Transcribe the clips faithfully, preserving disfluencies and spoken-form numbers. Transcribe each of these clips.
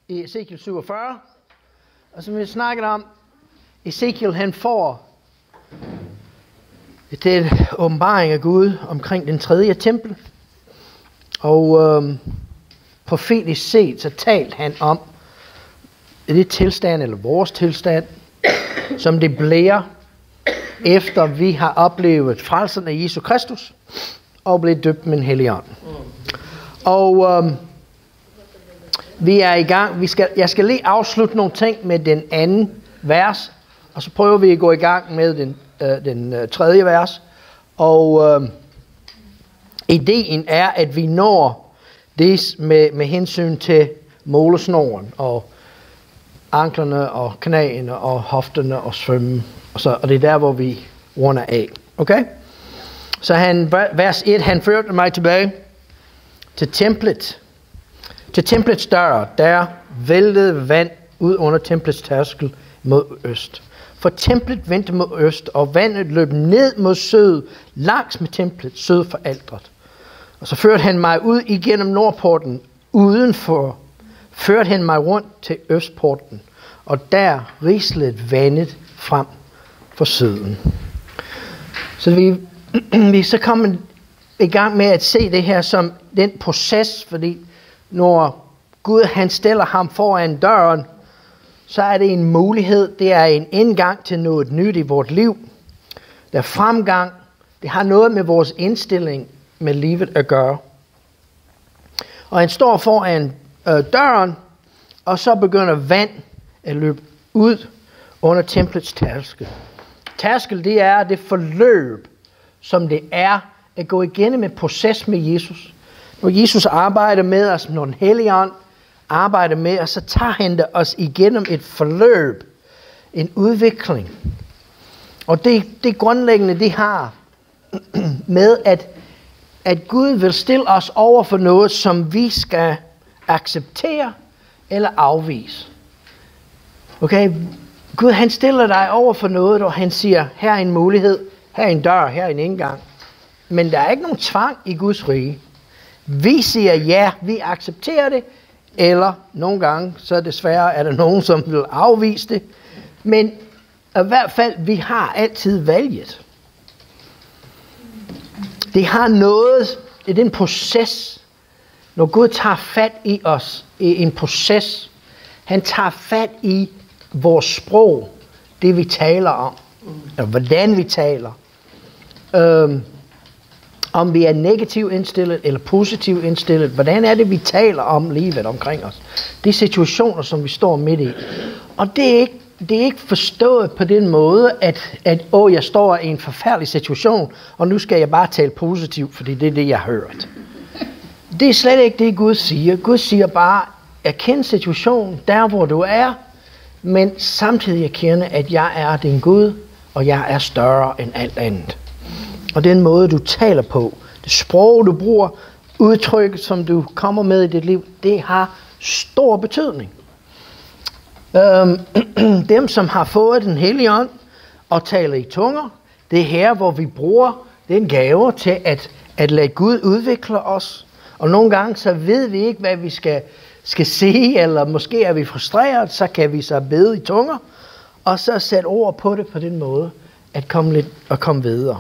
i Ezekiel syvogfyrre. Og som vi snakkede om, Ezekiel han får det er en åbenbaring af Gud omkring den tredje tempel. Og øhm, profetisk set, så talte han om det tilstand, eller vores tilstand, som det bliver, efter vi har oplevet frelsen af Jesus Kristus, og blevet døbt med en hellig ånd. Og øhm, vi er i gang. Vi skal, jeg skal lige afslutte nogle ting med den anden vers, og så prøver vi at gå i gang med den, øh, den øh, tredje vers. Og øh, ideen er, at vi når det med, med hensyn til målesnoren, og anklerne, og knæene, og hofterne, og svømmen. Og, så, og det er der, hvor vi runder af. Okay? Så han, vers et, han førte mig tilbage til templet. Til templets dør, der væltede vand ud under templets tærskel mod øst. For templet vendte mod øst, og vandet løb ned mod syd, langs med templet, syd for alteret. Og så førte han mig ud igennem nordporten, udenfor, førte han mig rundt til østporten, og der rislede vandet frem for syden. Så vi, vi så kommer i gang med at se det her som den proces, fordi når Gud han stiller ham foran døren, så er det en mulighed, det er en indgang til noget nyt i vores liv. Der er fremgang, det har noget med vores indstilling med livet at gøre. Og han står foran øh, døren, og så begynder vand at løbe ud under templets tærskel. Tærskel, det er det forløb, som det er at gå igennem en proces med Jesus. Når Jesus arbejder med os, når den hellige ånd arbejder med os, så tager han os igennem et forløb, en udvikling. Og det, det grundlæggende, det har med, at, at Gud vil stille os over for noget, som vi skal acceptere eller afvise. Okay? Gud han stiller dig over for noget, og han siger, her er en mulighed, her er en dør, her er en indgang. Men der er ikke nogen tvang i Guds rige. Vi siger ja, vi accepterer det, eller nogle gange, så desværre er der nogen, som vil afvise det. Men i hvert fald, vi har altid valget. Det har noget, det er en proces. Når Gud tager fat i os, i en proces, han tager fat i vores sprog, det vi taler om, og hvordan vi taler. Øhm, om vi er negativt indstillet eller positivt indstillet. Hvordan er det, vi taler om livet omkring os? Det er situationer, som vi står midt i. Og det er ikke, det er ikke forstået på den måde, at, at åh, jeg står i en forfærdelig situation, og nu skal jeg bare tale positivt, fordi det er det, jeg har hørt. Det er slet ikke det, Gud siger. Gud siger bare, erkend situationen der, hvor du er, men samtidig erkende, at jeg er din Gud, og jeg er større end alt andet. Og den måde, du taler på, det sprog, du bruger, udtryk, som du kommer med i dit liv, det har stor betydning. Øhm, dem, som har fået den hellige ånd og taler i tunger, det er her, hvor vi bruger den gave til at, at lade Gud udvikle os. Og nogle gange, så ved vi ikke, hvad vi skal, skal sige, eller måske er vi frustreret, så kan vi så bede i tunger, og så sætte ord på det på den måde, at komme, lidt, at komme videre.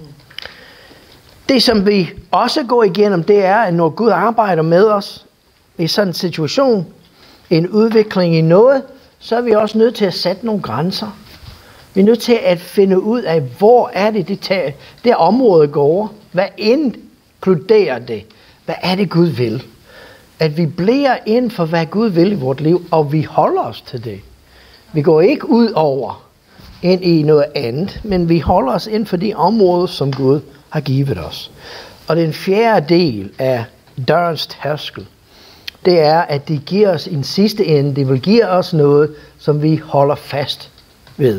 Det, som vi også går igennem, det er, at når Gud arbejder med os i sådan en situation, en udvikling i noget, så er vi også nødt til at sætte nogle grænser. Vi er nødt til at finde ud af, hvor er det, det, tager, det område går. Hvad inkluderer det? Hvad er det, Gud vil? At vi bliver inden for, hvad Gud vil i vores liv, og vi holder os til det. Vi går ikke ud over ind i noget andet, men vi holder os inden for de områder, som Gud har givet os. Og den fjerde del af dørens tærskel, det er, at det giver os en sidste ende, det vil give os noget, som vi holder fast ved.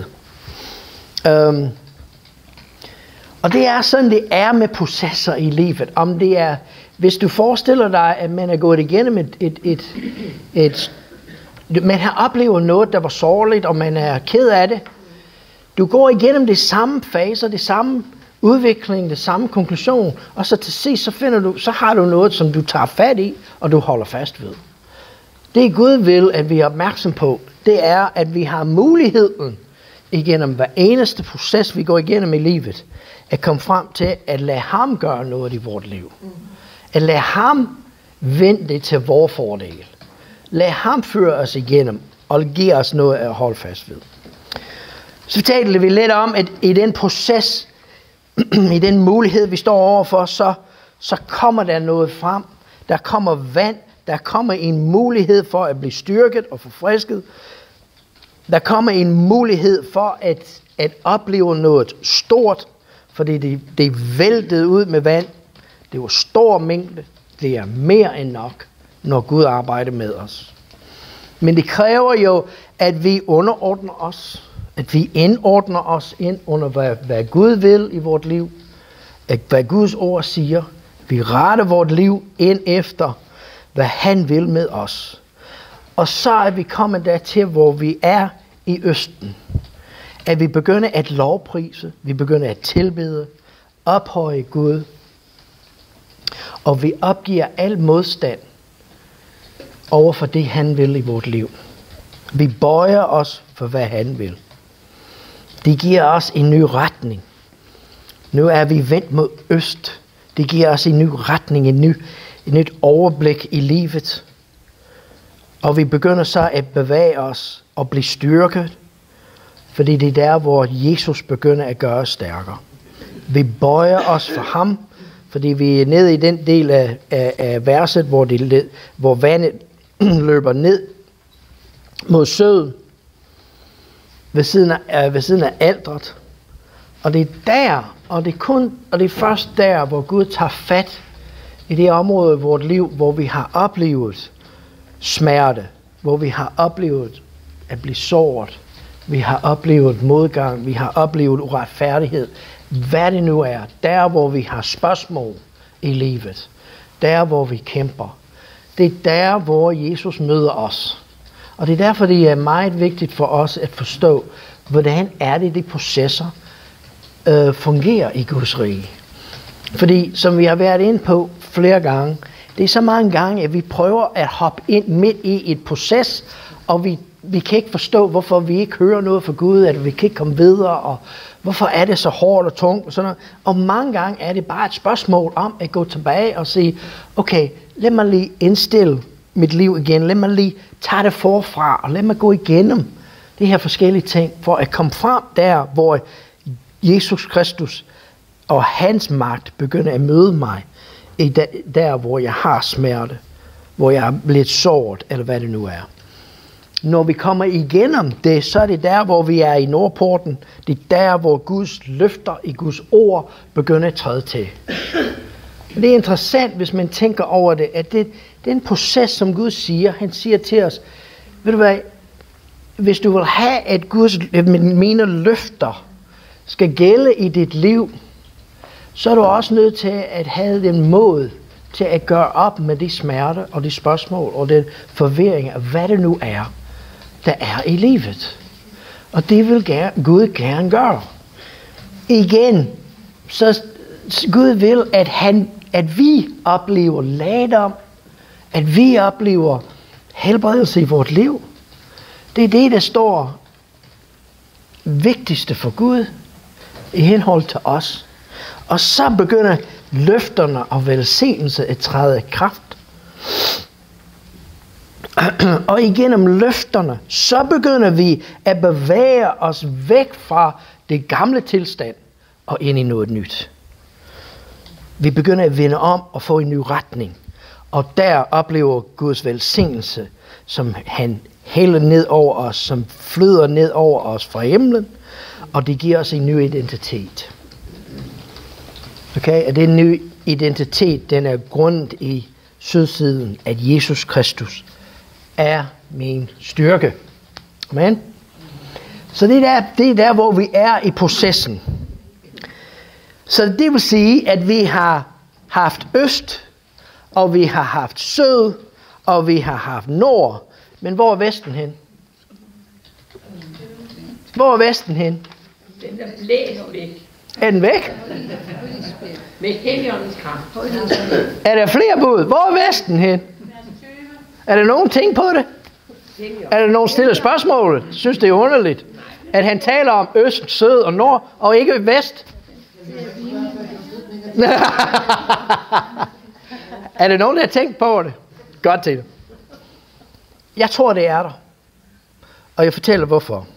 Um, og det er sådan, det er med processer i livet. Om det er, hvis du forestiller dig, at man er gået igennem et, et, et, et, et man har oplevet noget, der var sårligt, og man er ked af det. Du går igennem det samme faser, det samme udvikling, det samme konklusion, og så til sidst, så finder du, så har du noget, som du tager fat i, og du holder fast ved. Det Gud vil, at vi er opmærksom på, det er, at vi har muligheden igennem hver eneste proces, vi går igennem i livet, at komme frem til at lade ham gøre noget i vores liv. At lade ham vende det til vores fordel. Lad ham føre os igennem og give os noget at holde fast ved. Så taler vi lidt om, at i den proces, i den mulighed, vi står overfor, så, så kommer der noget frem. Der kommer vand. Der kommer en mulighed for at blive styrket og forfrisket. Der kommer en mulighed for at, at opleve noget stort, fordi det, det er væltet ud med vand. Det er jo stor mængde. Det er mere end nok, når Gud arbejder med os. Men det kræver jo, at vi underordner os. At vi indordner os ind under, hvad, hvad Gud vil i vores liv. At hvad Guds ord siger. Vi retter vores liv ind efter, hvad han vil med os. Og så er vi kommet dertil, hvor vi er i Østen. At vi begynder at lovprise. Vi begynder at tilbede. Ophøje Gud. Og vi opgiver al modstand over for det, han vil i vores liv. Vi bøjer os for, hvad han vil. Det giver os en ny retning. Nu er vi vendt mod øst. Det giver os en ny retning, en ny, et nyt overblik i livet. Og vi begynder så at bevæge os og blive styrket. Fordi det er der, hvor Jesus begynder at gøre os stærkere. Vi bøjer os for ham. Fordi vi er nede i den del af, af, af verset, hvor, det, hvor vandet løber ned mod søden. Ved siden af, ved siden af alteret. Og det er der, og det er kun, og det er først der, hvor Gud tager fat i det område i vores liv, hvor vi har oplevet smerte, hvor vi har oplevet at blive såret, vi har oplevet modgang, vi har oplevet uretfærdighed, hvad det nu er, der hvor vi har spørgsmål i livet, der hvor vi kæmper, det er der, hvor Jesus møder os. Og det er derfor, det er meget vigtigt for os at forstå, hvordan er det, de processer øh, fungerer i Guds rige. Fordi, som vi har været inde på flere gange, det er så mange gange, at vi prøver at hoppe ind midt i et proces, og vi, vi kan ikke forstå, hvorfor vi ikke hører noget fra Gud, at vi kan ikke komme videre, og hvorfor er det så hårdt og tungt, og sådan noget. Og mange gange er det bare et spørgsmål om at gå tilbage og sige, okay, lad mig lige indstille mit liv igen, lad mig lige tage det forfra, og lad mig gå igennem de her forskellige ting, for at komme frem der, hvor Jesus Kristus og hans magt begynder at møde mig, i der, der hvor jeg har smerte, hvor jeg er blevet såret, eller hvad det nu er. Når vi kommer igennem det, så er det der, hvor vi er i Nordporten. Det er der, hvor Guds løfter i Guds ord begynder at træde til. Det er interessant, hvis man tænker over det, at det, det er en proces, som Gud siger. Han siger til os, ved du hvad, hvis du vil have, at Guds mine løfter skal gælde i dit liv, så er du også nødt til at have den mod til at gøre op med de smerter og de spørgsmål og den forvirring af, hvad det nu er, der er i livet. Og det vil gerne, Gud gerne gøre. Igen, så Gud vil, at, han, at vi oplever lærdom, at vi oplever helbredelse i vores liv. Det er det, der står vigtigste for Gud i henhold til os. Og så begynder løfterne og velsignelse at træde i kraft. Og igennem løfterne, så begynder vi at bevæge os væk fra det gamle tilstand og ind i noget nyt. Vi begynder at vende om og få en ny retning. Og der oplever Guds velsignelse, som han hælder ned over os, som flyder ned over os fra himlen. Og det giver os en ny identitet. Okay, og den nye identitet, den er grundet i sydsiden, at Jesus Kristus er min styrke. Amen. Så det er, der, det er der, hvor vi er i processen. Så det vil sige, at vi har haft øst, og vi har haft syd, og vi har haft nord. Men hvor er vesten hen? Hvor er vesten hen? Den er blæst væk. Er den væk? Med Helligåndens kraft. Er der flere bud? Hvor er vesten hen? Er der nogen ting på det? Er der nogen stille spørgsmål? Synes det er underligt, at han taler om øst, syd og nord, og ikke vest? Er der nogen, der har tænkt på det? Godt til det. Jeg tror, det er der. Og jeg fortæller hvorfor.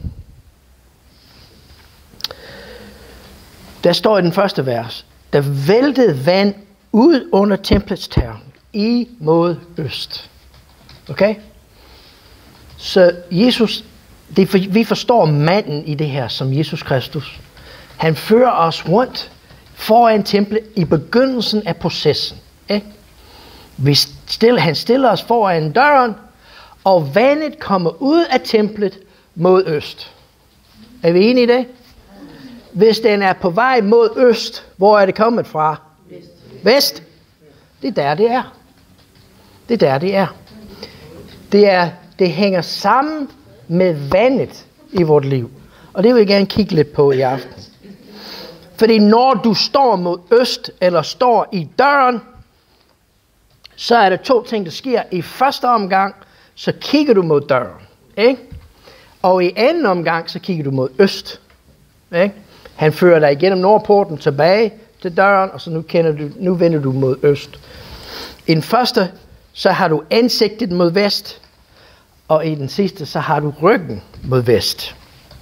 Der står i den første vers, der væltede vand ud under templets tærn i mod øst. Okay? Så Jesus, det for, vi forstår manden i det her som Jesus Kristus. Han fører os rundt foran templet i begyndelsen af processen. Ikke? Vi stiller, han stiller os foran døren, og vandet kommer ud af templet mod øst. Er vi enige i det? Hvis den er på vej mod øst, hvor er det kommet fra? Vest. Vest. Det er der, det er. Det er der, det er. Det er, det hænger sammen med vandet i vort liv. Og det vil jeg gerne kigge lidt på i aften. Fordi når du står mod øst, eller står i døren, så er der to ting, der sker. I første omgang, så kigger du mod døren. Ikke? Og i anden omgang, så kigger du mod øst. Ikke? Han fører dig igennem nordporten tilbage til døren, og så nu, kender du, nu vender du mod øst. I den første, så har du ansigtet mod vest, og i den sidste, så har du ryggen mod vest.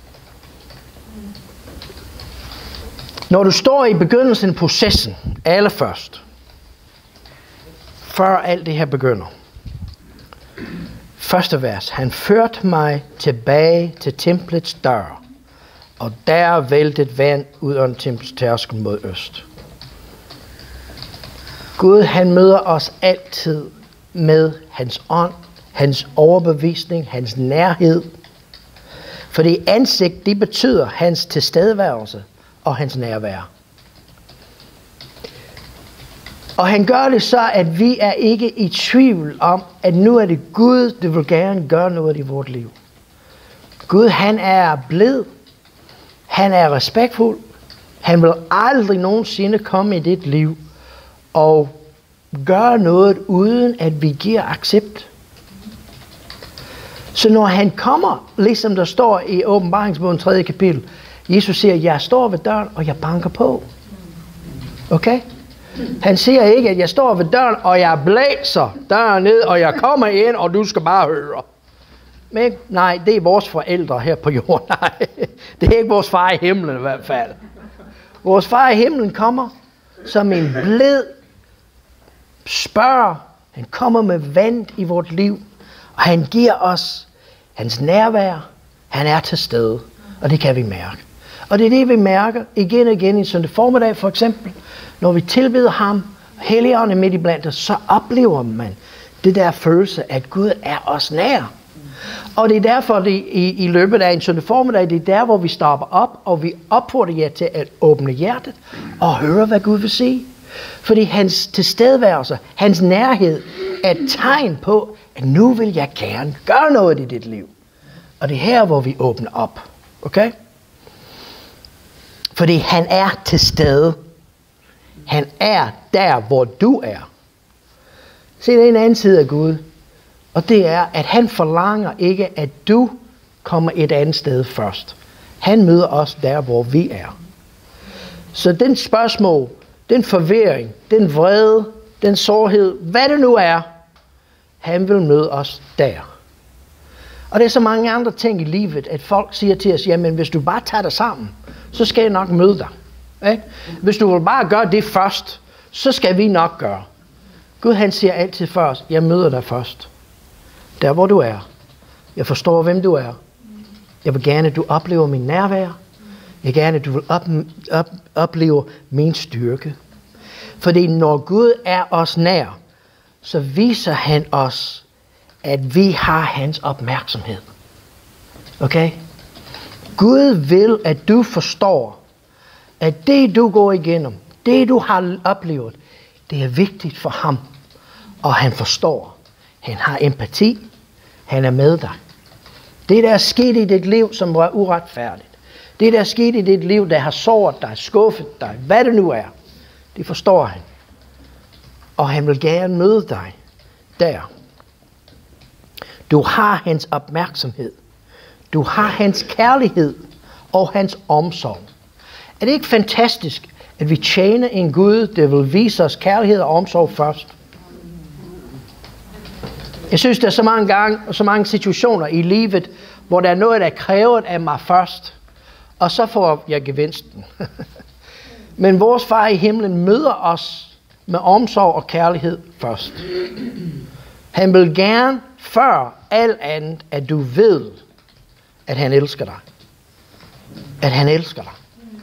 Når du står i begyndelsen af processen, allerførst, før alt det her begynder. Første vers. Han førte mig tilbage til templets dør, og der væltede vand ud under templets tærskel mod øst. Gud, han møder os altid med hans ånd, hans overbevisning, hans nærhed. Fordi ansigt, det betyder hans tilstedeværelse og hans nærvær. Og han gør det så, at vi er ikke i tvivl om, at nu er det Gud, der vil gerne gøre noget i vores liv. Gud, han er blid. Han er respektfuld. Han vil aldrig nogensinde komme i dit liv og gøre noget, uden at vi giver accept. Så når han kommer, ligesom der står i Åbenbaringsbogen tredje kapitel, Jesus siger, jeg står ved døren, og jeg banker på. Okay? Han siger ikke, at jeg står ved døren, og jeg blæser døren ned, og jeg kommer ind, og du skal bare høre. Men nej, det er vores forældre her på jorden. Nej, det er ikke vores far i himlen i hvert fald. Vores far i himlen kommer som en blid spørger. Han kommer med vand i vort liv, og han giver os hans nærvær. Han er til stede, og det kan vi mærke. Og det er det, vi mærker igen og igen i søndag formiddag for eksempel. Når vi tilbeder ham, Helligånden er midt i blandt os, så oplever man det der følelse, at Gud er os nær. Og det er derfor, det i, i løbet af en søndag formiddag, det er der, hvor vi stopper op, og vi opfordrer jer til at åbne hjertet og høre, hvad Gud vil sige. Fordi hans tilstedeværelse, hans nærhed, er et tegn på, at nu vil jeg gerne gøre noget i dit liv. Og det er her, hvor vi åbner op. Okay? Fordi han er til stede. Han er der, hvor du er. Se, det er en anden side af Gud. Og det er, at han forlanger ikke, at du kommer et andet sted først. Han møder os der, hvor vi er. Så den spørgsmål, den forvirring, den vrede, den sårhed, hvad det nu er, han vil møde os der. Og det er så mange andre ting i livet, at folk siger til os, jamen hvis du bare tager dig sammen, så skal jeg nok møde dig. Ikke? Hvis du vil bare gøre det først, så skal vi nok gøre. Gud han siger altid først, jeg møder dig først. Der hvor du er. Jeg forstår hvem du er. Jeg vil gerne at du oplever min nærvær. Jeg vil gerne at du vil op, op, opleve min styrke. Fordi når Gud er os nær, så viser han os, at vi har hans opmærksomhed. Okay? Gud vil, at du forstår, at det du går igennem, det du har oplevet, det er vigtigt for ham. Og han forstår. Han har empati. Han er med dig. Det der er sket i dit liv, som var uretfærdigt. Det der er sket i dit liv, der har såret dig, skuffet dig, hvad det nu er. Det forstår han. Og han vil gerne møde dig der. Du har hans opmærksomhed. Du har hans kærlighed og hans omsorg. Er det ikke fantastisk, at vi tjener en Gud, der vil vise os kærlighed og omsorg først? Jeg synes, der er så mange gange og så mange situationer i livet, hvor der er noget, der er krævet af mig først, og så får jeg gevinsten. Men vores far i himlen møder os med omsorg og kærlighed først. Han vil gerne før alt andet, at du ved, at han elsker dig. At han elsker dig.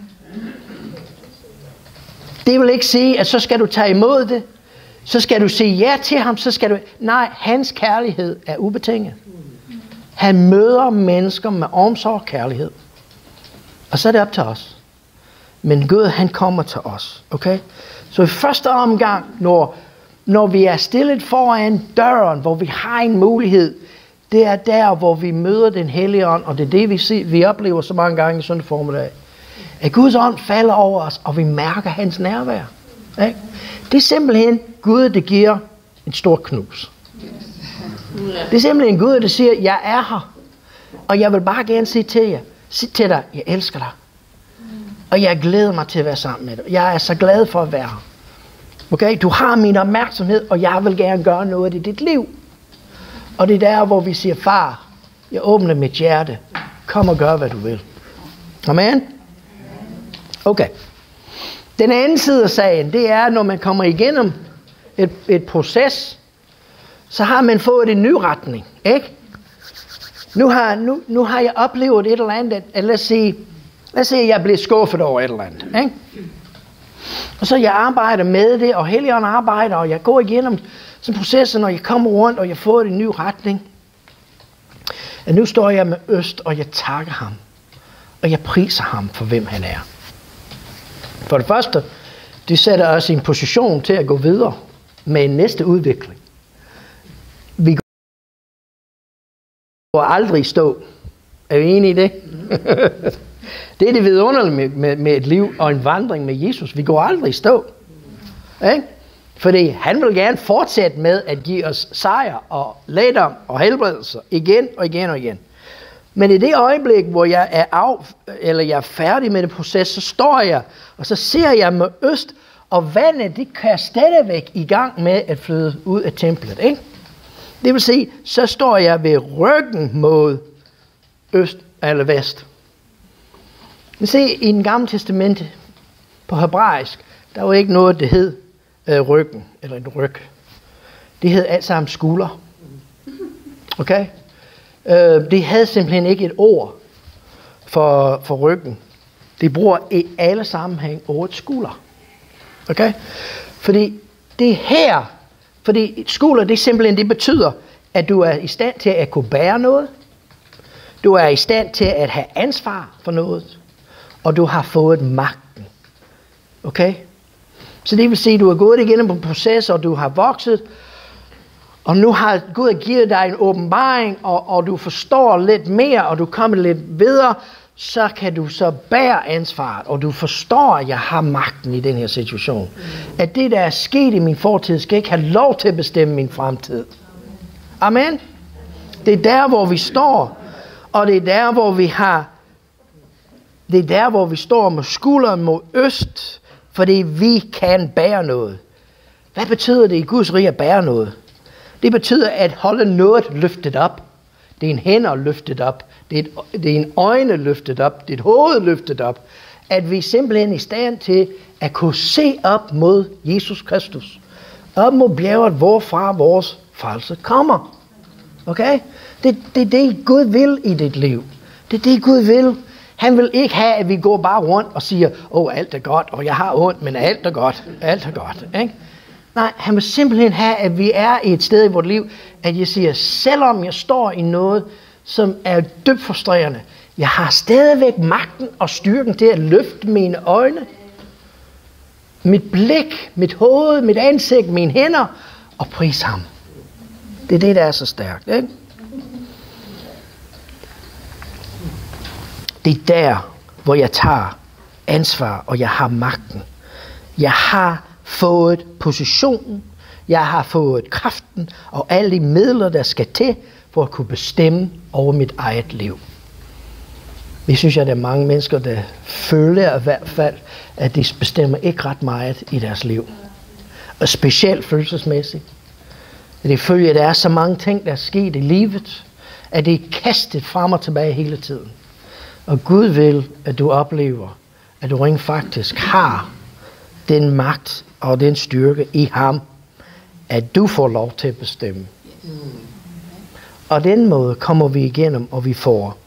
Det vil ikke sige, at så skal du tage imod det. Så skal du sige ja til ham. Så skal du... Nej, hans kærlighed er ubetinget. Han møder mennesker med omsorg og kærlighed. Og så er det op til os. Men Gud, han kommer til os. Okay? Så i første omgang, når, når vi er stillet foran døren, hvor vi har en mulighed, det er der, hvor vi møder den hellige ånd, og det er det, vi, ser, vi oplever så mange gange i søndag formiddag. At Guds ånd falder over os, og vi mærker hans nærvær. Ikke? Det er simpelthen Gud, der giver en stor knus. Det er simpelthen Gud, der siger, jeg er her, og jeg vil bare gerne sige til jer, sige til dig, jeg elsker dig. Og jeg glæder mig til at være sammen med dig. Jeg er så glad for at være her. Okay? Du har min opmærksomhed, og jeg vil gerne gøre noget i dit liv. Og det er der, hvor vi siger, far, jeg åbner mit hjerte. Kom og gør, hvad du vil. Amen? Okay. Den anden side af sagen, det er, når man kommer igennem et, et proces, så har man fået en ny retning. Ikke? Nu har, nu, nu har jeg oplevet et eller andet, at lad os sige, lad os sige, at jeg bliver skuffet over et eller andet. Ikke? Og så jeg arbejder med det, og Helligånden arbejder, og jeg går igennem sådan processen, og jeg kommer rundt, og jeg får en ny retning. Og nu står jeg med Øst, og jeg takker ham. Og jeg priser ham for, hvem han er. For det første, det sætter os i en position til at gå videre med en næste udvikling. Vi går aldrig stå. Er vi enige i det? Det er det vidunderlige med, med, med et liv og en vandring med Jesus. Vi går aldrig stå. Ikke? Fordi han vil gerne fortsætte med at give os sejr og lægedom og helbredelse igen og igen og igen. Men i det øjeblik, hvor jeg er af, eller jeg er færdig med det proces, så står jeg, og så ser jeg med Øst, og vandet, det kan stadigvæk i gang med at flyde ud af templet. Ikke? Det vil sige, så står jeg ved ryggen mod Øst eller Vest. Men se, i den gamle testamente på hebraisk, der var ikke noget, der hed øh, ryggen, eller en ryg. Det hed alt sammen skulder. Okay? Øh, det havde simpelthen ikke et ord for, for ryggen. Det bruger i alle sammenhæng ordet skulder. Okay? Fordi det er her, fordi skulder, det simpelthen, det betyder, at du er i stand til at kunne bære noget. Du er i stand til at have ansvar for noget. Og du har fået magten. Okay? Så det vil sige, at du har gået igennem en proces, og du har vokset. Og nu har Gud givet dig en åbenbaring, og, og du forstår lidt mere, og du kommer lidt videre. Så kan du så bære ansvaret, og du forstår, at jeg har magten i den her situation. At det, der er sket i min fortid, skal ikke have lov til at bestemme min fremtid. Amen? Det er der, hvor vi står. Og det er der, hvor vi har... Det er der, hvor vi står med skulderen mod Øst, fordi vi kan bære noget. Hvad betyder det i Guds rige at bære noget? Det betyder at holde noget løftet op. Det er en hænder løftet op. Det er, et, det er en øjne løftet op. Det er et hoved løftet op. At vi simpelthen er i stand til at kunne se op mod Jesus Kristus. Op mod bjerget, hvorfra vores frelse kommer. Okay? Det, det er det, Gud vil i dit liv. Det er det, Gud vil. Han vil ikke have, at vi går bare rundt og siger, åh, oh, alt er godt, og jeg har ondt, men alt er godt. Alt er godt. Ikke? Nej, han vil simpelthen have, at vi er i et sted i vores liv, at jeg siger, selvom jeg står i noget, som er dybt frustrerende, jeg har stadigvæk magten og styrken til at løfte mine øjne, mit blik, mit hoved, mit ansigt, mine hænder, og prise ham. Det er det, der er så stærkt. Ikke? Det er der, hvor jeg tager ansvar, og jeg har magten. Jeg har fået positionen, jeg har fået kraften, og alle de midler, der skal til, for at kunne bestemme over mit eget liv. Vi synes, at der er mange mennesker, der føler i hvert fald, at de bestemmer ikke ret meget i deres liv. Og specielt følelsesmæssigt. At de føler, at der er så mange ting, der er sket i livet, at det er kastet frem og tilbage hele tiden. Og Gud vil, at du oplever, at du rent faktisk har den magt og den styrke i ham, at du får lov til at bestemme. Og den måde kommer vi igennem, og vi får,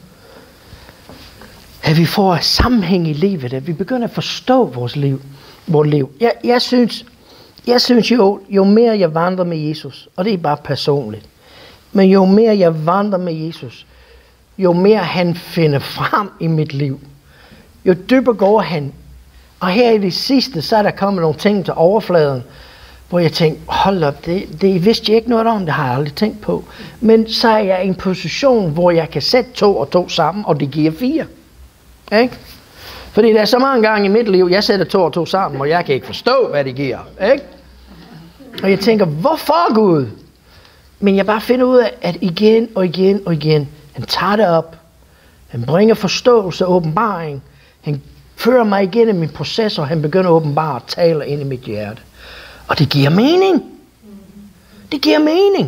at vi får sammenhæng i livet, at vi begynder at forstå vores liv. Vores liv. Jeg, jeg synes, jeg synes jo, jo mere jeg vandrer med Jesus, og det er bare personligt, men jo mere jeg vandrer med Jesus, jo mere han finder frem i mit liv, jo dybere går han. Og her i det sidste, så er der kommet nogle ting til overfladen, hvor jeg tænkte, hold op, det, det vidste jeg ikke noget om, det har jeg aldrig tænkt på. Men så er jeg i en position, hvor jeg kan sætte to og to sammen, og det giver fire. Ikke? Fordi der er så mange gange i mit liv, jeg sætter to og to sammen, og jeg kan ikke forstå, hvad det giver. Ikke? Og jeg tænker, hvorfor Gud? Men jeg bare finder ud af, at igen og igen og igen, han tager det op. Han bringer forståelse og åbenbaring. Han fører mig igennem min proces, og han begynder at åbenbare og tale ind i mit hjerte. Og det giver mening. Det giver mening.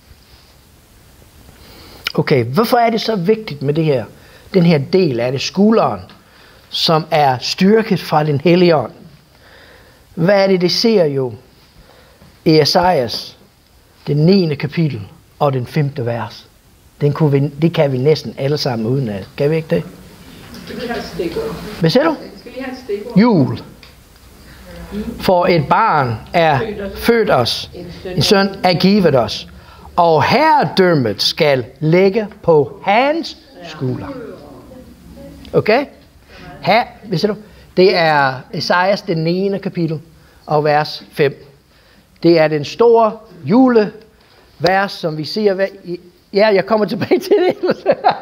Okay, hvorfor er det så vigtigt med det her? Den her del af det, skulderen, som er styrket fra den hellige ånd. Hvad er det, det ser jo i Esajas, det niende kapitel og den femte vers? Den kunne vi, det kan vi næsten alle sammen udenad. Kan vi ikke det? Skal vi have et stikord? Hvad siger du? Skal vi have et stikord? Jul. For et barn er født os, en søn er givet os, og herredømmet skal ligge på hans skulder. Okay? Her, hvad siger du? Det er Esajas det niende kapitel og vers fem. Det er den store julevers, som vi siger. Ja, jeg kommer tilbage til det.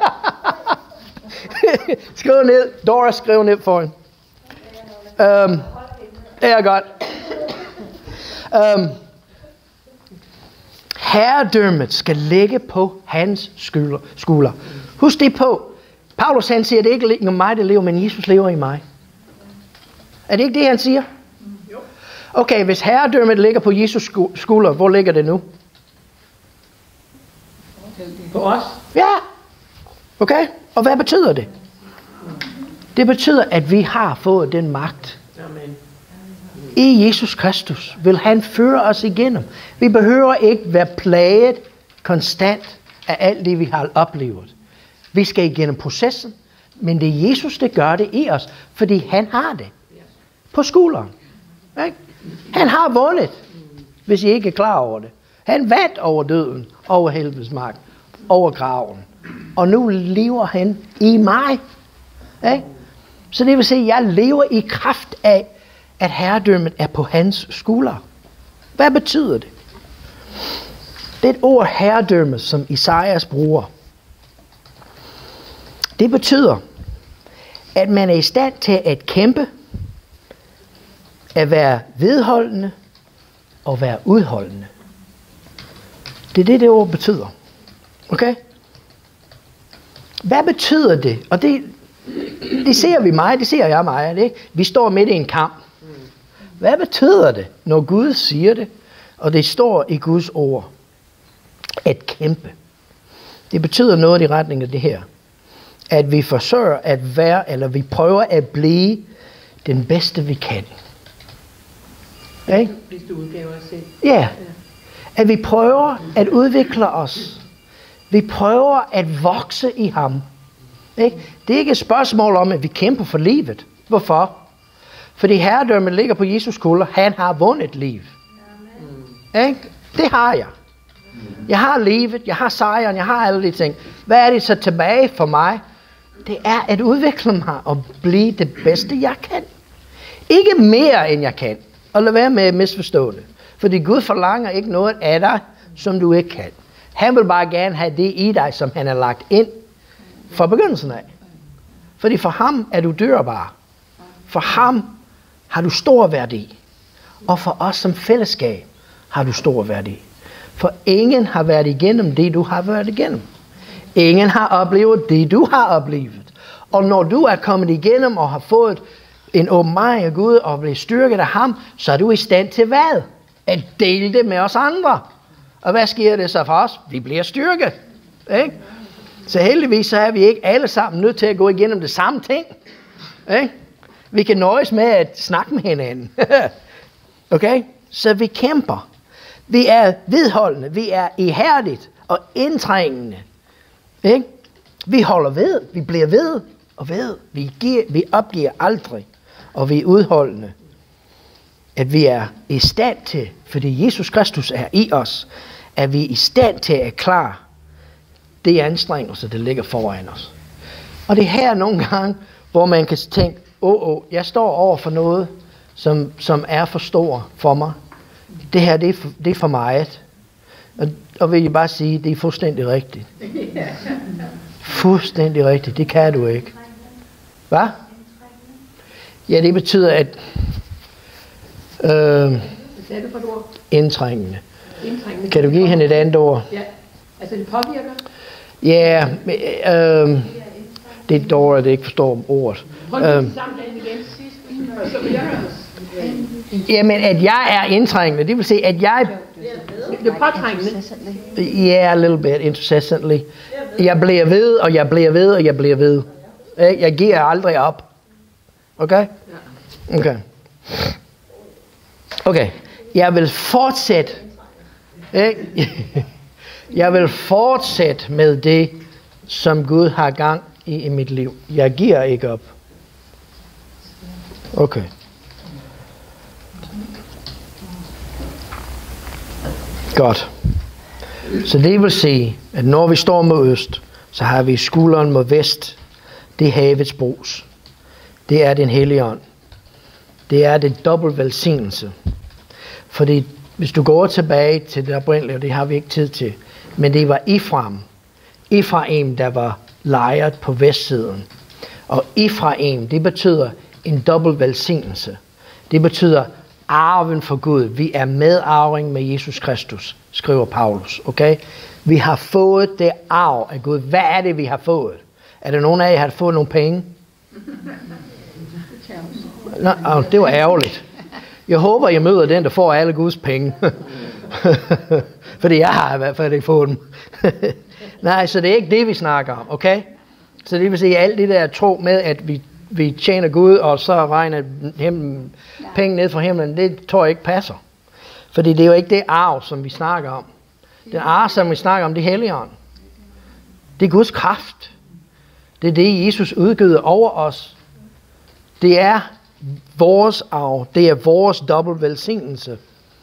Skriv ned. Dora, skriv ned for hende. Um, det er godt. Um, herredømmet skal ligge på hans skulder. Husk det på. Paulus han siger, at det ikke er mig, der lever, men Jesus lever i mig. Er det ikke det, han siger? Okay, hvis herredømmet ligger på Jesus skulder, hvor ligger det nu? På os? Ja. Okay, og hvad betyder det? Det betyder, at vi har fået den magt. Amen. I Jesus Kristus vil han føre os igennem. Vi behøver ikke være plaget konstant af alt det, vi har oplevet. Vi skal igennem processen, men det er Jesus, der gør det i os, fordi han har det på skulderen. Ikke? Han har vundet, hvis I ikke er klar over det. Han vandt over døden, over helvedes magt, over graven. Og nu lever han i mig. Ikke? Så det vil sige, at jeg lever i kraft af, at herredømmet er på hans skulder. Hvad betyder det? Det er et ord herredømme, som Esajas bruger. Det betyder, at man er i stand til at kæmpe, at være vedholdende og være udholdende. Det er det, det ord betyder. Okay? Hvad betyder det? Og det, det ser vi meget, det ser jeg meget. Det. Vi står midt i en kamp. Hvad betyder det, når Gud siger det, og det står i Guds ord? At kæmpe. Det betyder noget i retning af det her. At vi forsøger at være, eller vi prøver at blive den bedste vi kan. Ikke? Hvis du udgaver os selv. Ja. At vi prøver at udvikle os. Vi prøver at vokse i ham. Ikke? Det er ikke et spørgsmål om, at vi kæmper for livet. Hvorfor? Fordi herredømmet ligger på Jesus skulder. Han har vundet liv. Ikke? Det har jeg. Jeg har livet, jeg har sejren, jeg har alle de ting. Hvad er det så tilbage for mig? Det er at udvikle mig og blive det bedste, jeg kan. Ikke mere, end jeg kan. Og lad være med at misforstå det. Fordi Gud forlanger ikke noget af dig, som du ikke kan. Han vil bare gerne have det i dig, som han har lagt ind fra begyndelsen af. Fordi for ham er du dyrbar. For ham har du stor værdi. Og for os som fællesskab har du stor værdi. For ingen har været igennem det, du har været igennem. Ingen har oplevet det, du har oplevet. Og når du er kommet igennem og har fået en åbenbaring af Gud og blevet styrket af ham, så er du i stand til hvad? At dele det med os andre. Og hvad sker det så for os? Vi bliver styrket. Ikke? Så heldigvis så er vi ikke alle sammen nødt til at gå igennem det samme ting. Ikke? Vi kan nøjes med at snakke med hinanden. Okay? Så vi kæmper. Vi er vedholdende. Vi er ihærdigt og indtrængende. Ikke? Vi holder ved. Vi bliver ved og ved. Vi, giver, vi opgiver aldrig. Og vi er udholdende. At vi er i stand til, fordi Jesus Kristus er i os, at vi er i stand til at klare det anstrengelse, der ligger foran os. Og det er her nogle gange, hvor man kan tænke, åh, åh, jeg står over for noget, som, som er for stor for mig. Det her, det er for, det er for meget. Og, og vil jeg bare sige, det er fuldstændig rigtigt. Fuldstændig rigtigt, det kan du ikke. Hvad? Ja, det betyder, at øh, Hvad sagde du for et ord? indtrængende. Indtrængende. Kan du give hende et andet ord? Ja, altså det påvirker. Ja, yeah, øh, det er dårligt, at jeg ikke forstår ordet. Prøv at sige samtalen igen sidst, og så virker det. Jamen, at jeg er indtrængende, det vil sige, at jeg... Det er påtrængende. Yeah, a little bit, incessantly. Jeg bliver ved, og jeg bliver ved, og jeg bliver ved. Jeg giver aldrig op. Okay? Okay. Okay. Jeg vil fortsætte. Jeg vil fortsætte med det, som Gud har gang i i mit liv. Jeg giver ikke op. Okay. Godt. Så det vil sige, at når vi står mod øst, så har vi skulderen mod vest. Det er havets brus. Det er den hellige ånd. Det er det dobbelt velsignelse. Fordi hvis du går tilbage til det oprindelige, og det har vi ikke tid til, men det var Efraim. Efraim, der var lejret på vestsiden. Og Efraim, det betyder en dobbelt velsignelse. Det betyder arven for Gud. Vi er medarving med Jesus Kristus, skriver Paulus. Okay? Vi har fået det arv af Gud. Hvad er det, vi har fået? Er der nogen af jer, der har fået nogle penge? Nå, oh, det var ærgerligt. Jeg håber, jeg møder den, der får alle Guds penge. Fordi jeg har i hvert fald ikke fået dem. Nej, så det er ikke det, vi snakker om. Okay? Så det vil sige, alt det der tro med, at vi, vi tjener Gud, og så regner him, penge ned fra himlen, det tror jeg ikke passer. Fordi det er jo ikke det arv, som vi snakker om. Den arv, som vi snakker om, det er Helligånden. Det er Guds kraft. Det er det, Jesus udgyder over os. Det er vores arv. Det er vores dobbelt velsignelse.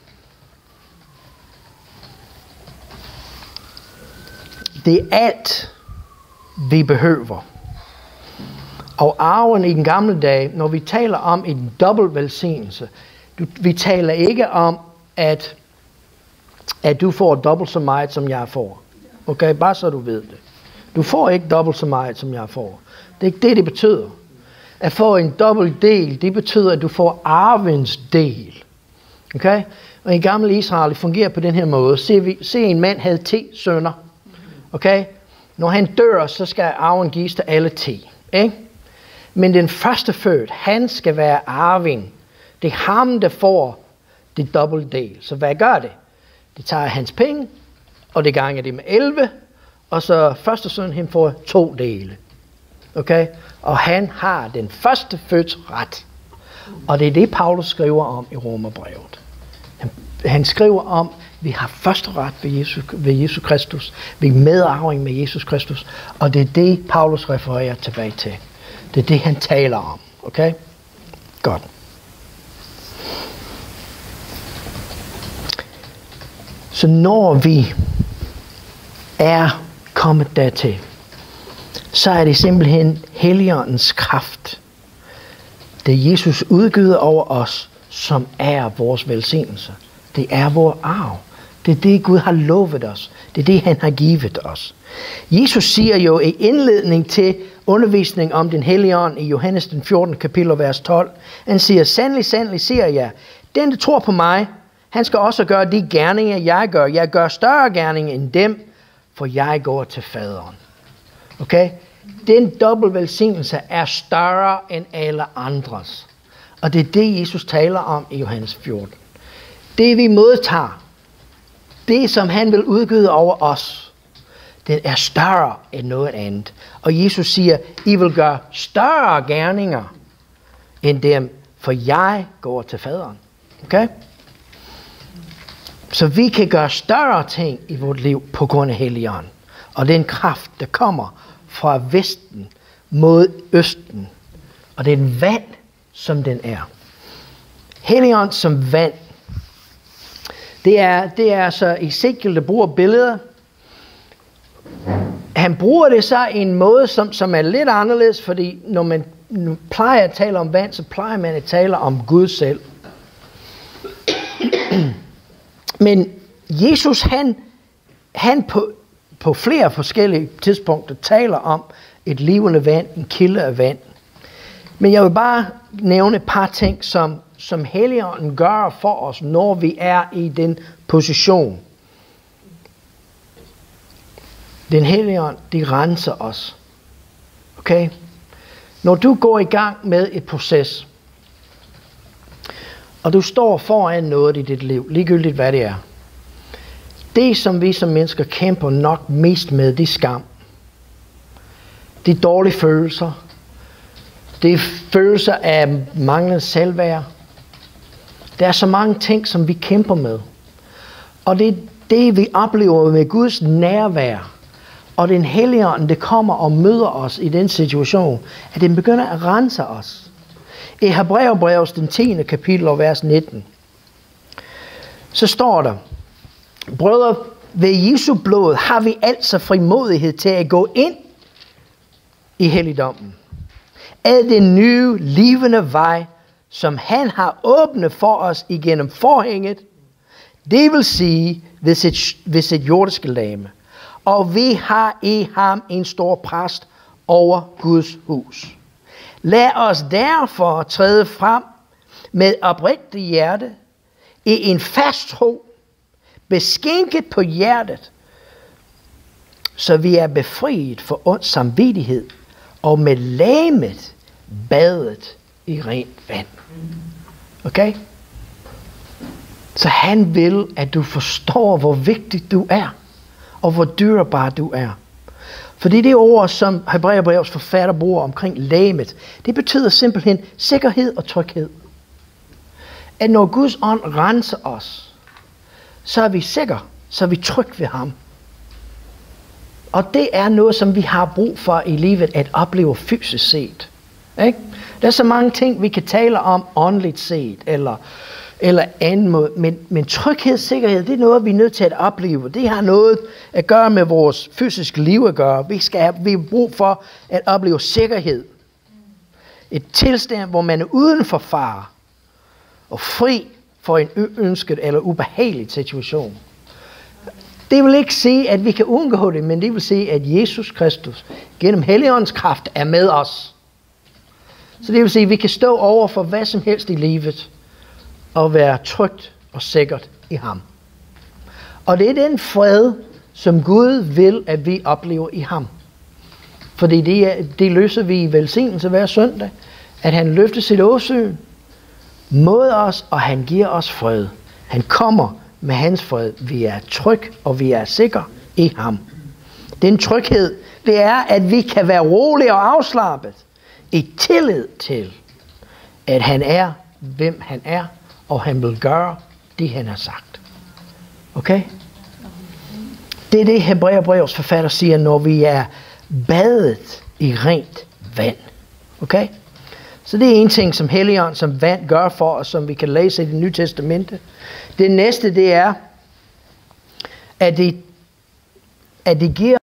Det er alt, vi behøver. Og arven i den gamle dag, når vi taler om en dobbelt velsignelse, vi taler ikke om, at, at du får dobbelt så meget, som jeg får. Okay, bare så du ved det. Du får ikke dobbelt så meget, som jeg får. Det er ikke det, det betyder. At få en dobbelt del, det betyder, at du får arvens del. Okay? Og i gamle Israel, det fungerer på den her måde. Se, vi, se en mand havde ti sønner. Okay? Når han dør, så skal arven gives til alle ti. Ikke? Men den første født, han skal være arving. Det er ham, der får det dobbelt del. Så hvad gør det? Det tager hans penge, og det ganger det med elleve, og så første søn, han får to dele. Okay? Og han har den første fødts ret. Og det er det, Paulus skriver om i Romerbrevet. Han, han skriver om, vi har første ret ved Jesus, ved Jesus Kristus. Vi er medarving med Jesus Kristus. Og det er det, Paulus refererer tilbage til. Det er det, han taler om. Okay? Godt. Så når vi er kommet dertil, så er det simpelthen Helligåndens kraft, det Jesus udgyder over os, som er vores velsignelse. Det er vores arv. Det er det, Gud har lovet os. Det er det, han har givet os. Jesus siger jo i indledning til undervisning om den hellige ånd i Johannes den fjortende kapitel vers tolv, han siger, sandelig, sandelig siger jeg, den der tror på mig, Han skal også gøre de gerninger, jeg gør. Jeg gør større gerninger end dem, for jeg går til faderen. Okay? Den dobbelt velsignelse er større end alle andres. Og det er det, Jesus taler om i Johannes fjorten. Det vi modtager, det som han vil udgyde over os, den er større end noget andet. Og Jesus siger, I vil gøre større gerninger end dem, for jeg går til faderen. Okay? Så vi kan gøre større ting i vores liv på grund af Helligånden. Og den kraft, der kommer fra vesten mod østen. Og det er en vand, som den er. Helligånd som vand. Det er, det er så Ezekiel, der bruger billeder. Han bruger det så i en måde, som, som er lidt anderledes, fordi når man plejer at tale om vand, så plejer man at tale om Gud selv. Men Jesus, han, han på, på flere forskellige tidspunkter taler om et levende vand, en kilde af vand. Men jeg vil bare nævne et par ting, som, som Helligånden gør for os, når vi er i den position. Den Helligånd, de renser os. Okay? Når du går i gang med et proces, og du står foran noget i dit liv, ligegyldigt hvad det er. Det, som vi som mennesker kæmper nok mest med, det er skam. Det er dårlige følelser. Det er følelser af manglende selvværd. Der er så mange ting, som vi kæmper med. Og det er det, vi oplever med Guds nærvær. Og den Helligånd, det kommer og møder os i den situation, at den begynder at rense os. I Hebræerbrevet, den tiende kapitel og vers nitten, så står der, brødre, ved Jesu blod har vi altså frimodighed til at gå ind i helligdommen. Ad den nye, levende vej, som han har åbnet for os igennem forhænget, det vil sige ved sit, ved sit jordiske legeme. Og vi har i ham en stor præst over Guds hus. Lad os derfor træde frem med oprigtigt hjerte, i en fast tro, beskænket på hjertet, så vi er befriet for ond samvittighed, og med legemet badet i rent vand. Okay? Så han vil, at du forstår, hvor vigtig du er, og hvor dyrebar du er. Fordi det ord, som Hebræerbrevets forfatter bruger omkring legemet, det betyder simpelthen sikkerhed og tryghed. At når Guds ånd renser os, så er vi sikre, så er vi trygge ved ham. Og det er noget, som vi har brug for i livet, at opleve fysisk set. Ikke? Der er så mange ting, vi kan tale om åndeligt set, eller, eller anden måde. Men, men tryghed og sikkerhed, det er noget, vi er nødt til at opleve. Det har noget at gøre med vores fysiske liv at gøre. Vi, skal have, vi har brug for at opleve sikkerhed. Et tilstand, hvor man er uden for fare, og fri for en ønsket eller ubehagelig situation. Det vil ikke sige, at vi kan undgå det, men det vil sige, at Jesus Kristus gennem Helligåndens kraft er med os. Så det vil sige, at vi kan stå over for hvad som helst i livet og være trygt og sikkert i ham. Og det er den fred, som Gud vil, at vi oplever i ham. Fordi det, er, det løser vi i velsignelse hver søndag, at han løfter sit åsyn mod os, og han giver os fred. Han kommer med hans fred. Vi er tryg, og vi er sikre i ham. Den tryghed, det er, at vi kan være rolige og afslappet i tillid til, at han er, hvem han er, og han vil gøre det, han har sagt. Okay? Det er det, Hebræerbrevets forfatter siger, når vi er badet i rent vand. Okay? Så det er en ting, som Helligånd, som vand gør for os, som vi kan læse i Det Nye Testamente. Det næste, det er, at det, at det giver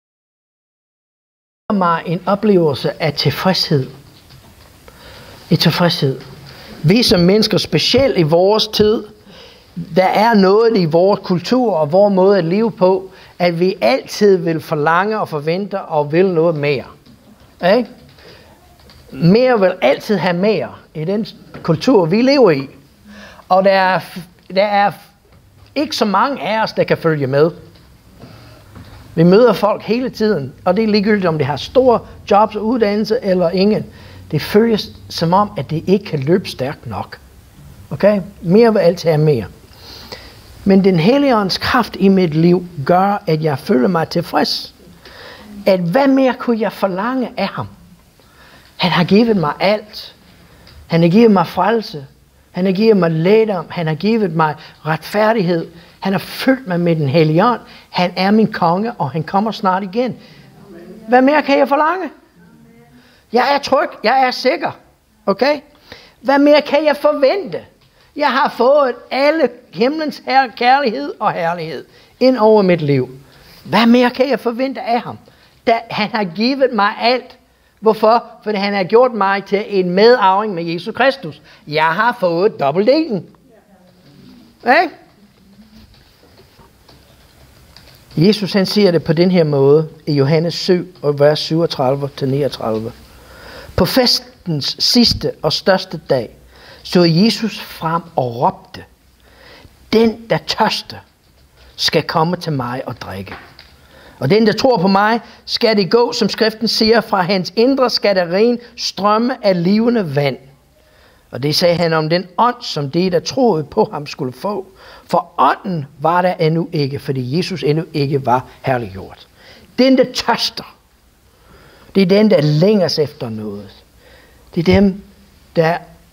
mig en oplevelse af tilfredshed. En tilfredshed. Vi som mennesker, specielt i vores tid, der er noget i vores kultur og vores måde at leve på, at vi altid vil forlange og forvente og vil noget mere. Ikke? Mere vil altid have mere i den kultur, vi lever i. Og der er der er ikke så mange af os, der kan følge med. Vi møder folk hele tiden, og det er ligegyldigt, om de har store jobs og uddannelse eller ingen. Det føles som om, at det ikke kan løbe stærkt nok. Okay? Mere vil altid have mere. Men den Helligånds kraft i mit liv gør, at jeg føler mig tilfreds. At hvad mere kunne jeg forlange af ham? Han har givet mig alt. Han har givet mig frelse. Han har givet mig lægedom. Han har givet mig retfærdighed. Han har fyldt mig med den Helligånd. Han er min konge, og han kommer snart igen. Hvad mere kan jeg forlange? Jeg er tryg. Jeg er sikker. Okay? Hvad mere kan jeg forvente? Jeg har fået alle himlens her kærlighed og herlighed ind over mit liv. Hvad mere kan jeg forvente af ham? Da han har givet mig alt. Hvorfor? Fordi han har gjort mig til en medarving med Jesus Kristus. Jeg har fået dobbeltdelen. Ikke? Jesus han siger det på den her måde i Johannes syv, og vers syvogtredive til niogtredive. På festens sidste og største dag så Jesus frem og råbte: den, der tørster, skal komme til mig og drikke. Og den, der tror på mig, skal det gå, som skriften siger, fra hans indre skal der ren strømme af levende vand. Og det sagde han om den ånd, som de, der troede på ham, skulle få. For ånden var der endnu ikke, fordi Jesus endnu ikke var herliggjort. Den, der tørster, det er den, der længes efter noget. Det er dem, der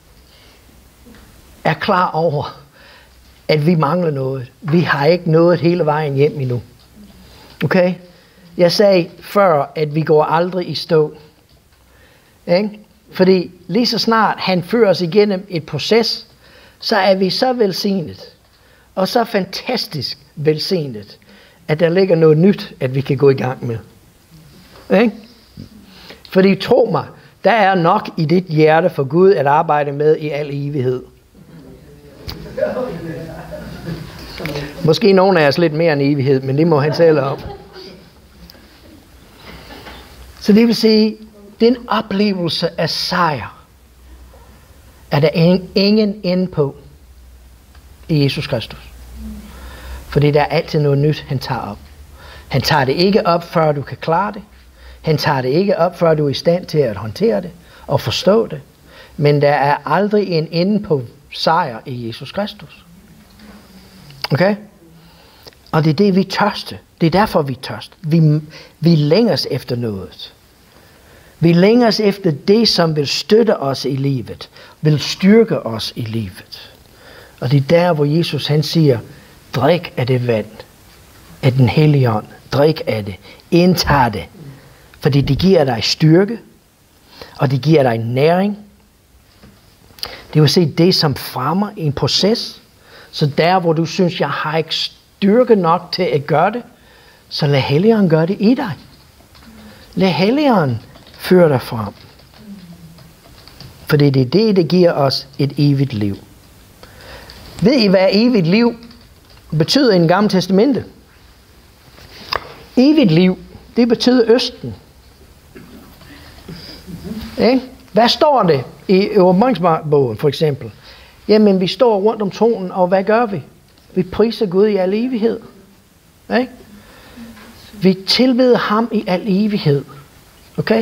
er klar over, at vi mangler noget. Vi har ikke nået hele vejen hjem endnu. Okay? Jeg sagde før, at vi går aldrig i stå. Ikke? Fordi lige så snart han fører os igennem et proces, så er vi så velsignet, og så fantastisk velsignet, at der ligger noget nyt, at vi kan gå i gang med. Ikke? Fordi tro mig, der er nok i dit hjerte for Gud at arbejde med i al evighed. Måske nogen af os lidt mere end evighed, men det må han selv om. Så det vil sige, den oplevelse af sejr, er der ingen ende på i Jesus Kristus. Fordi der er altid noget nyt, han tager op. Han tager det ikke op, før du kan klare det. Han tager det ikke op, før du er i stand til at håndtere det og forstå det. Men der er aldrig en ende på sejr i Jesus Kristus. Okay? Og det er det, vi tørste. Det er derfor, vi tørste. Vi, vi længes efter noget. Vi længes efter det, som vil støtte os i livet. Vil styrke os i livet. Og det er der, hvor Jesus han siger, drik af det vand. Af den hellige ånd. Drik af det. Indtag det. Fordi det giver dig styrke. Og det giver dig næring. Det vil sige det, som fremmer en proces. Så der, hvor du synes, jeg har ikke styrke nok til at gøre det, så lad Helligånden gøre det i dig. Lad Helligånden føre dig frem. Fordi det er det, der giver os et evigt liv. Ved I, hvad evigt liv betyder i det gamle testamente? Evigt liv, det betyder østen. Eh? Hvad står det i åbenbaringsbogen for eksempel? Jamen, vi står rundt om tronen, og hvad gør vi? Vi priser Gud i al evighed. Eh? Vi tilbeder ham i al evighed. Okay?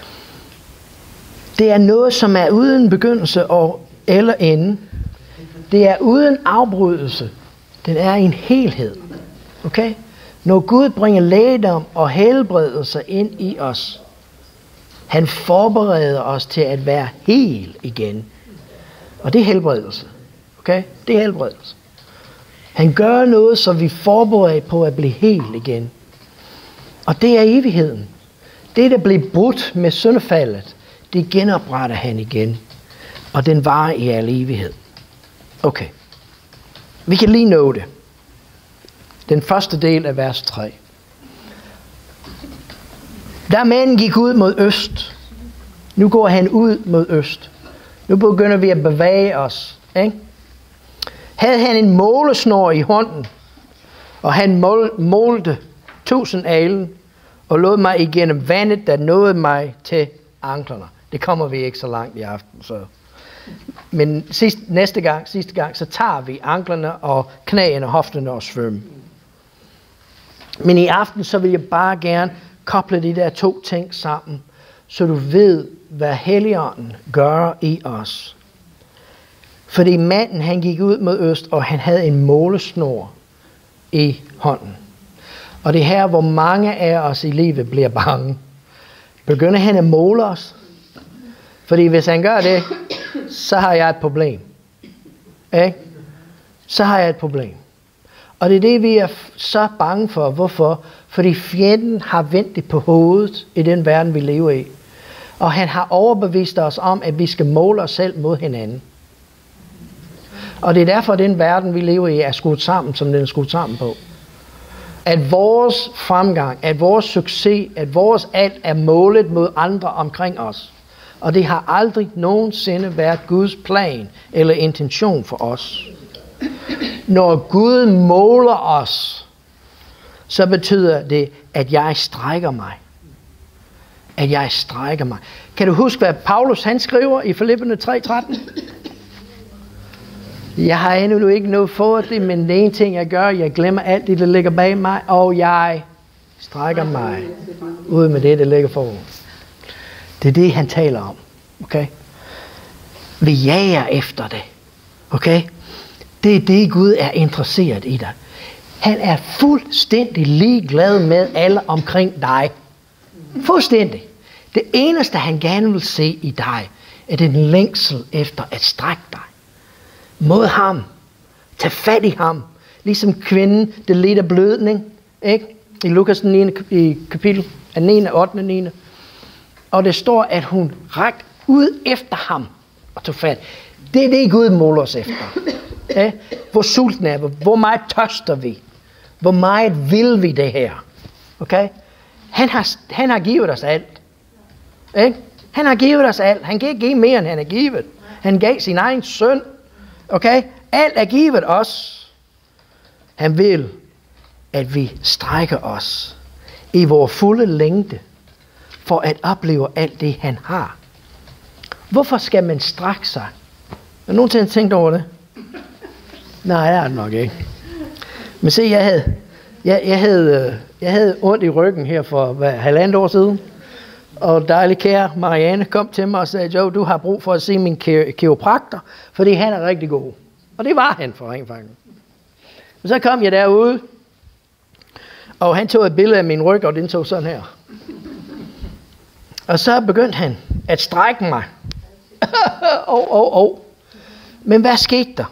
Det er noget, som er uden begyndelse og eller ende. Det er uden afbrydelse. Den er en helhed. Okay? Når Gud bringer lægedom og helbredelse ind i os, han forbereder os til at være hel igen. Og det er helbredelse. Okay? Det er helbredelse. Han gør noget, så vi forbereder på at blive hel igen. Og det er evigheden. Det, der blev brudt med syndefaldet, det genopretter han igen. Og den varer i al evighed. Okay. Vi kan lige nå det. Den første del af vers tre. Da manden gik ud mod øst. Nu går han ud mod øst. Nu begynder vi at bevæge os. Ikke? Havde han en målesnor i hånden, og han mål, målte tusind alen, og lod mig igennem vandet, der nåede mig til anklerne. Det kommer vi ikke så langt i aften. Så. Men sidst, næste gang, sidste gang, så tager vi anklerne og knæene og hofterne og svømme. Men i aften, så vil jeg bare gerne koble de der to ting sammen, så du ved, hvad Helligånden gør i os. Fordi manden, han gik ud mod øst, og han havde en målesnor i hånden. Og det er her, hvor mange af os i livet bliver bange. Begynder han at måle os? Fordi hvis han gør det, så har jeg et problem. Ikke? Så har jeg et problem. Og det er det, vi er så bange for. Hvorfor? Fordi fjenden har vendt det på hovedet i den verden, vi lever i. Og han har overbevist os om, at vi skal måle os selv mod hinanden. Og det er derfor, at den verden, vi lever i, er skruet sammen, som den er skruet sammen på. At vores fremgang, at vores succes, at vores alt er målet mod andre omkring os. Og det har aldrig nogensinde været Guds plan eller intention for os. Når Gud måler os, så betyder det, at jeg strækker mig. At jeg strækker mig. Kan du huske, hvad Paulus han skriver i Filipperne tre tretten? Jeg har endnu ikke noget for det, men det ene ting, jeg gør, jeg glemmer alt det, der ligger bag mig, og jeg strækker mig ud med det, der ligger foran. Det er det, han taler om. Okay? Vi jager efter det. Okay? Det er det, Gud er interesseret i dig. Han er fuldstændig ligeglad med alle omkring dig. Fuldstændig. Det eneste, han gerne vil se i dig, er den længsel efter at strække dig mod ham. Tag fat i ham. Ligesom kvinden, der led af blødning. Ikke? I Lukas den niende i kapitel af niende, ottende, niende. Og det står, at hun rakte ud efter ham og tog fat. Det er det, Gud måler os efter. Ja? Hvor sulten er vi? Hvor meget tørster vi? Hvor meget vil vi det her? Okay? Han har, han har givet os alt. Ikke? Han har givet os alt. Han kan ikke give mere, end han har givet. Han gav sin egen søn. Okay? Alt er givet os. Han vil, at vi strækker os i vores fulde længde for at opleve alt det, han har. Hvorfor skal man strække sig? Har du nogensinde tænkt over det? Nej, det er det nok ikke. Men se, jeg havde, jeg, jeg havde, jeg havde ondt i ryggen her for hvad, halvandet år siden. Og dejlig kære Marianne kom til mig og sagde, Joe, du har brug for at se min kiropraktor, fordi han er rigtig god. Og det var han for rent faktisk. Og så kom jeg derude, og han tog et billede af min ryg, og den tog sådan her. Og så begyndte han at strække mig. oh, oh, oh. Men hvad skete der?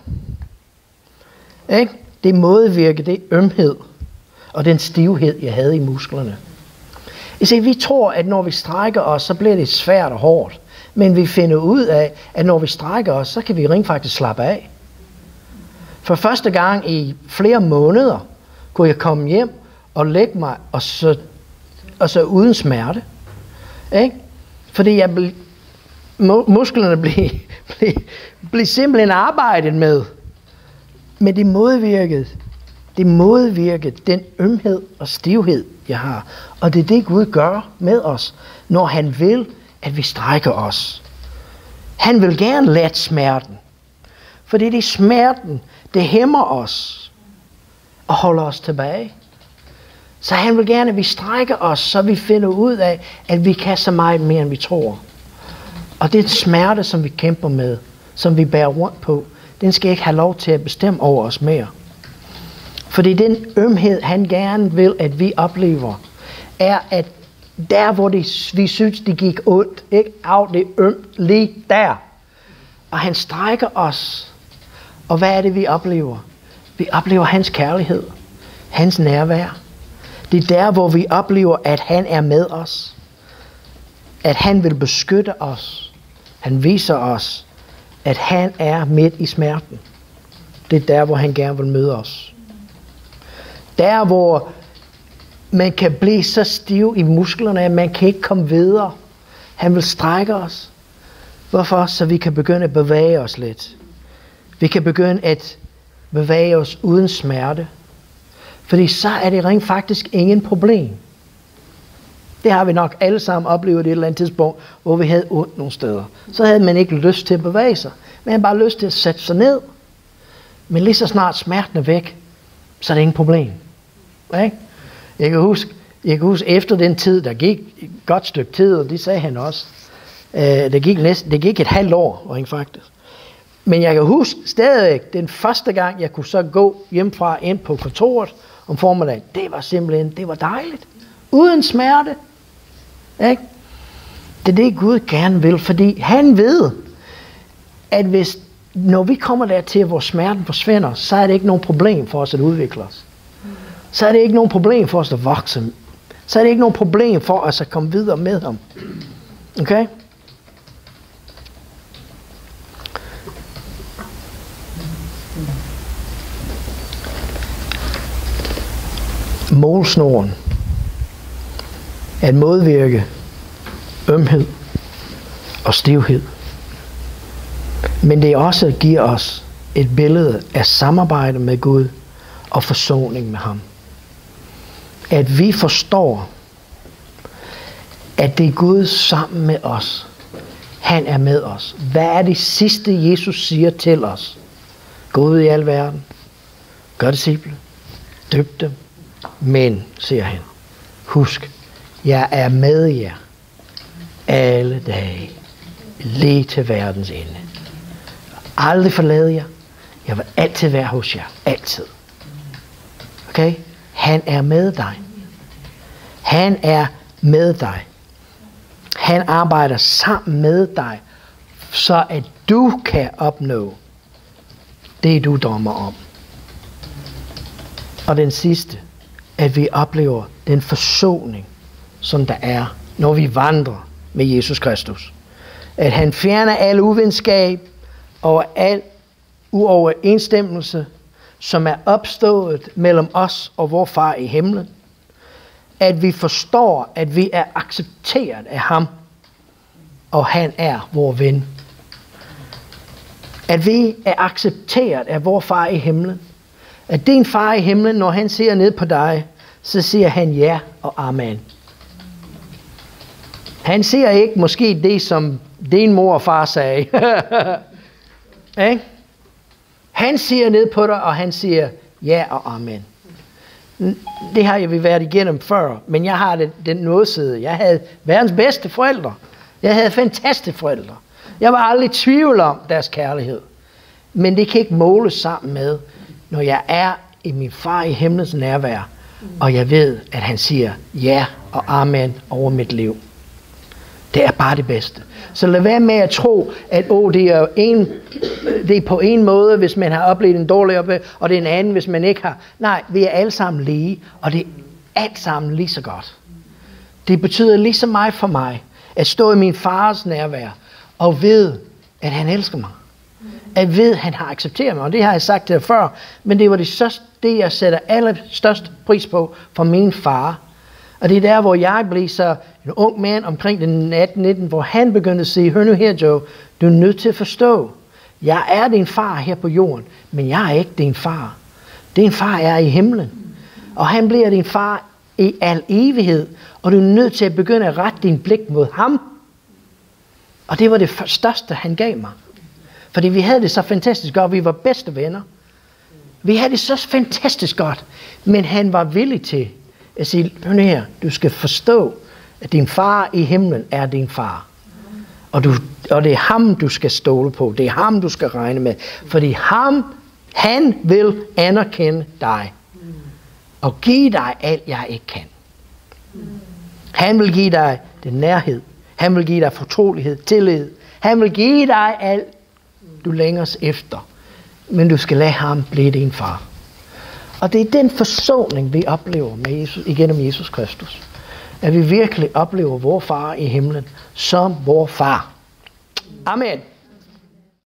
Ikke? Det modvirkede det ømhed og den stivhed, jeg havde i musklerne. I ser, vi tror, at når vi strækker os, så bliver det svært og hårdt. Men vi finder ud af, at når vi strækker os, så kan vi rent faktisk slappe af. For første gang i flere måneder, kunne jeg komme hjem og lægge mig, og så, og så uden smerte. Ikke? Fordi jeg ble, musklerne blev, blev, blev simpelthen arbejdet med. Men det modvirkede, det modvirkede den ømhed og stivhed, jeg har. Og det er det, Gud gør med os, når han vil, at vi strækker os. Han vil gerne lette smerten. For det er det smerten, det hæmmer os og holder os tilbage. Så han vil gerne, at vi strækker os, så vi finder ud af, at vi kan så meget mere, end vi tror. Og den smerte, som vi kæmper med, som vi bærer rundt på, den skal ikke have lov til at bestemme over os mere. Fordi den ømhed, han gerne vil, at vi oplever, er, at der, hvor det, vi synes, det gik ondt, ikke af det øm, lige der. Og han strækker os. Og hvad er det, vi oplever? Vi oplever hans kærlighed, hans nærvær. Det er der, hvor vi oplever, at han er med os. At han vil beskytte os. Han viser os, at han er midt i smerten. Det er der, hvor han gerne vil møde os. Der, hvor man kan blive så stiv i musklerne, at man kan ikke komme videre. Han vil strække os. Hvorfor? Så vi kan begynde at bevæge os lidt. Vi kan begynde at bevæge os uden smerte. Fordi så er det rent faktisk ingen problem. Det har vi nok alle sammen oplevet et eller andet tidspunkt, hvor vi havde ondt nogle steder. Så havde man ikke lyst til at bevæge sig. Man havde bare lyst til at sætte sig ned. Men lige så snart smerten er væk, så er det ingen problem. Ikke? Jeg kan huske, jeg kan huske efter den tid, der gik et godt stykke tid, og det sagde han også. Øh, det, gik næsten, det gik et halvt år, rent faktisk. Men jeg kan huske stadigvæk, den første gang, jeg kunne så gå hjemmefra ind på kontoret om formiddagen, det var simpelthen, det var dejligt. Uden smerte. Ikke? Det er det, Gud gerne vil, fordi han ved, at hvis, når vi kommer dertil, hvor smerten forsvinder, så er det ikke nogen problem for os at udvikle os. Så er det ikke nogen problem for os at vokse. Så er det ikke nogen problem for os at komme videre med ham. Okay? Målsnoren at modvirke ømhed og stivhed. Men det også giver os et billede af samarbejde med Gud og forsoning med ham. At vi forstår, at det er Gud sammen med os. Han er med os. Hvad er det sidste, Jesus siger til os? Gå ud i al verden. Gør disciple. Døb dem. Men, siger han, husk, jeg er med jer alle dage, lige til verdens ende. Aldrig forlade jer. Jeg vil altid være hos jer. Altid. Okay? Han er med dig. Han er med dig. Han arbejder sammen med dig, så at du kan opnå det, du drømmer om. Og den sidste, at vi oplever den forsoning, som der er, når vi vandrer med Jesus Kristus. At han fjerner al uvenskab og al uoverensstemmelse, som er opstået mellem os og vor far i himlen. At vi forstår, at vi er accepteret af ham, og han er vor ven. At vi er accepteret af vor far i himlen. At din far i himlen, når han ser ned på dig, så siger han ja og amen. Han siger ikke måske det, som din mor og far sagde. eh? Han siger ned på dig, og han siger ja og amen. Det har jeg vi været igennem før, men jeg har det, den modside. Jeg havde verdens bedste forældre. Jeg havde fantastiske forældre. Jeg var aldrig i tvivl om deres kærlighed. Men det kan ikke måles sammen med, når jeg er i min far i himlens nærvær, og jeg ved, at han siger ja og amen over mit liv. Det er bare det bedste. Så lad være med at tro, at oh, det, er en, det er på en måde, hvis man har oplevet en dårlig oplevelse, og det er en anden, hvis man ikke har. Nej, vi er alle sammen lige, og det er alt sammen lige så godt. Det betyder lige så meget for mig, at stå i min fars nærvær, og ved, at han elsker mig. At ved, at han har accepteret mig, og det har jeg sagt til dig før, men det var det, største, det jeg sætter allerstørst pris på for min far. Og det er der, hvor jeg blev så en ung mand omkring den atten nitten, hvor han begyndte at sige, hør nu her Joe, du er nødt til at forstå, jeg er din far her på jorden, men jeg er ikke din far. Din far er i himlen, og han bliver din far i al evighed, og du er nødt til at begynde at rette din blik mod ham. Og det var det største, han gav mig. Fordi vi havde det så fantastisk godt, vi var bedste venner. Vi havde det så fantastisk godt, men han var villig til at sige, hør nu her, du skal forstå, at din far i himlen er din far. Og, du, og det er ham, du skal stole på. Det er ham, du skal regne med. Fordi ham, han vil anerkende dig. Og give dig alt, jeg ikke kan. Han vil give dig den nærhed. Han vil give dig fortrolighed, tillid. Han vil give dig alt, du længes efter. Men du skal lade ham blive din far. Og det er den forsoning, vi oplever med Jesus, igennem Jesus Kristus. At vi virkelig oplever vor far i himlen som vor far. Amen.